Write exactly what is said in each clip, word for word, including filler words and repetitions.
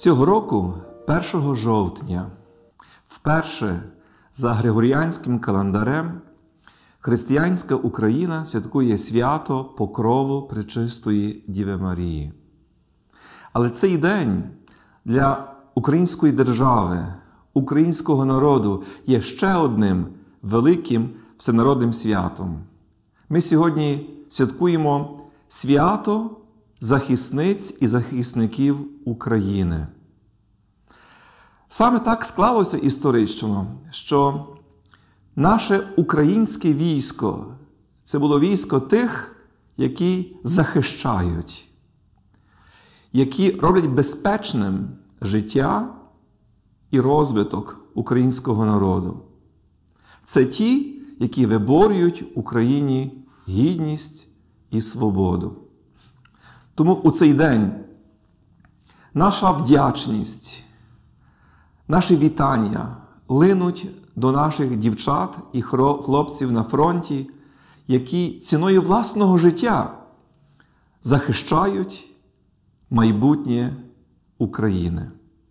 Цього року, першого жовтня, вперше за григоріанським календарем, християнська Україна святкує свято Покрову Пречистої Діви Марії. Але цей день для української держави, українського народу є ще одним великим всенародним святом. Ми сьогодні святкуємо свято захисниць і захисників України. Саме так склалося історично, що наше українське військо – це було військо тих, які захищають, які роблять безпечним життя і розвиток українського народу. Це ті, які виборюють Україні гідність і свободу. Тому у цей день наша вдячність, наші вітання линуть до наших дівчат і хлопців на фронті, які ціною власного життя захищають майбутнє України.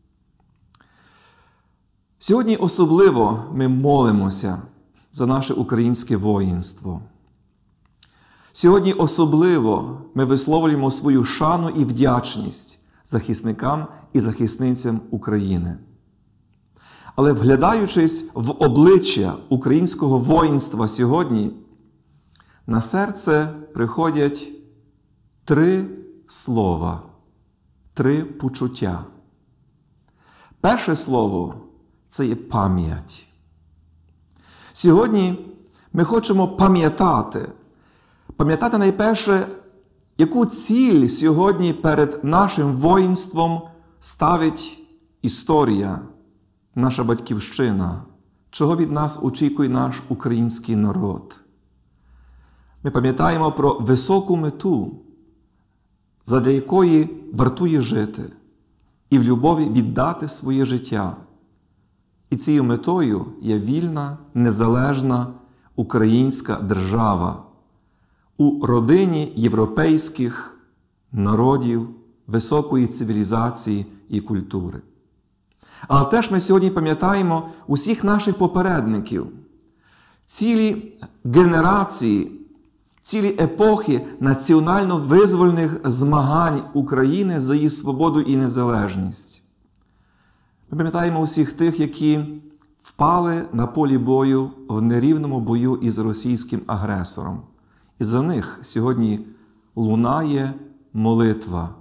Сьогодні особливо ми молимося за наше українське воїнство. Сьогодні особливо ми висловлюємо свою шану і вдячність захисникам і захисницям України. Але вглядаючись в обличчя українського воїнства сьогодні, на серце приходять три слова, три почуття. Перше слово – це є пам'ять. Сьогодні ми хочемо пам'ятати, пам'ятати найперше, яку ціль сьогодні перед нашим воїнством ставить історія, наша батьківщина, чого від нас очікує наш український народ. Ми пам'ятаємо про високу мету, задля якої вартує жити і в любові віддати своє життя. І цією метою є вільна, незалежна українська держава у родині європейських народів, високої цивілізації і культури. Але теж ми сьогодні пам'ятаємо усіх наших попередників, цілі генерації, цілі епохи національно-визвольних змагань України за її свободу і незалежність. Ми пам'ятаємо усіх тих, які впали на полі бою в нерівному бою із російським агресором. І за них сьогодні лунає молитва.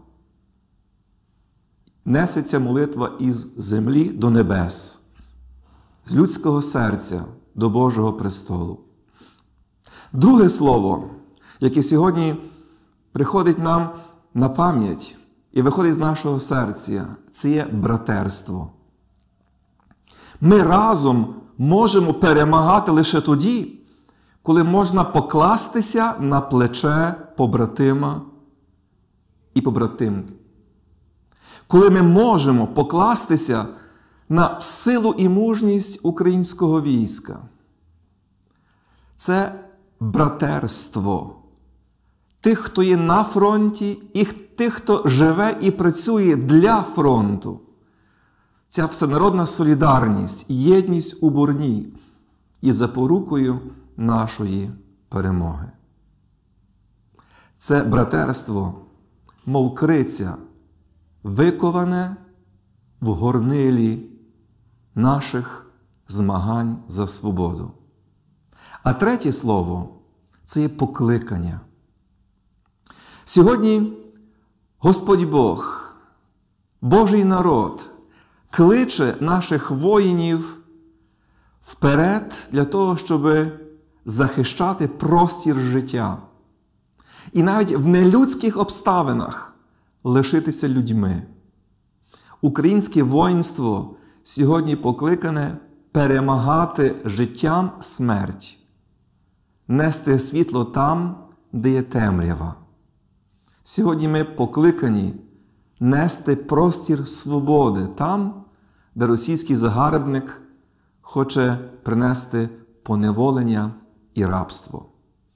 Несеться молитва із землі до небес, з людського серця до Божого престолу. Друге слово, яке сьогодні приходить нам на пам'ять і виходить з нашого серця, це є братерство. Ми разом можемо перемагати лише тоді, коли можна покластися на плече побратима і побратимки. Коли ми можемо покластися на силу і мужність українського війська. Це братерство тих, хто є на фронті, і тих, хто живе і працює для фронту. Ця всенародна солідарність, єдність у борні і запорукою нашої перемоги. Це братерство, мов криця, виковане в горнилі наших змагань за свободу. А третє слово – це є покликання. Сьогодні Господь Бог, Божий народ, кличе наших воїнів вперед для того, щоб захищати простір життя. І навіть в нелюдських обставинах лишитися людьми. Українське воїнство сьогодні покликане перемагати життям смерть, нести світло там, де є темрява. Сьогодні ми покликані нести простір свободи там, де російський загарбник хоче принести поневолення і рабство.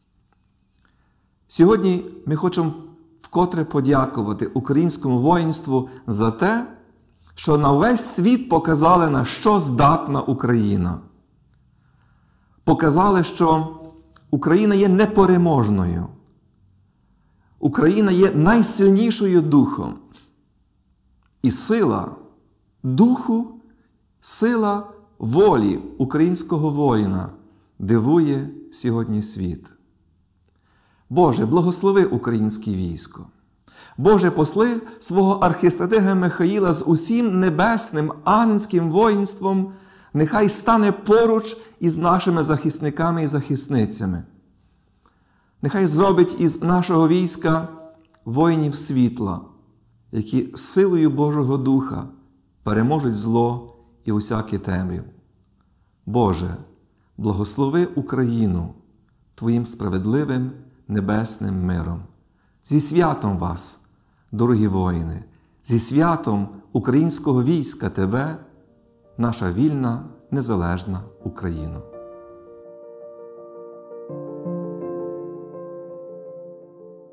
Сьогодні ми хочемо вкотре подякувати українському воїнству за те, що на весь світ показали, на що здатна Україна. Показали, що Україна є непереможною. Україна є найсильнішою духом. І сила духу, сила волі українського воїна дивує сьогодні світ. Боже, благослови українське військо. Боже, посли свого архістратига Михаїла з усім небесним ангельським воїнством, нехай стане поруч із нашими захисниками і захисницями. Нехай зробить із нашого війська воїнів світла, які силою Божого Духа переможуть зло і усяке темряву. Боже, благослови Україну Твоїм справедливим небесним миром. Зі святом вас, дорогі воїни, зі святом українського війська Тебе, наша вільна, незалежна Україна.